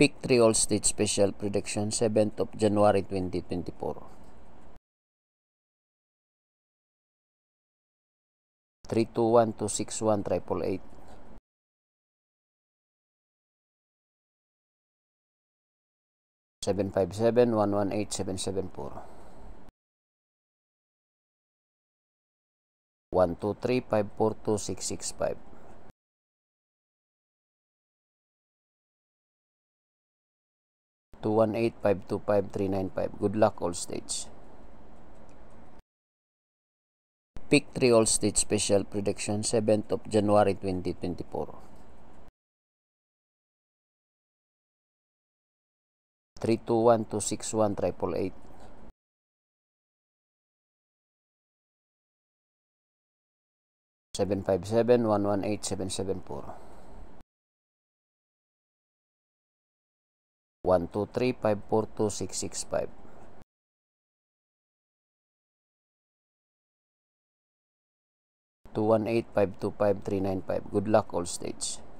Pick 3 All-State Special Prediction 7th of January 2024. 321-261 888. 757-118-774. 123-542-665. 218-525-395. Good luck all states. Pick 3 All-State Special Prediction 7th of January 2024. 321-261 888. 757-118-774. 123-542-665. 218-525-395. Good luck all states.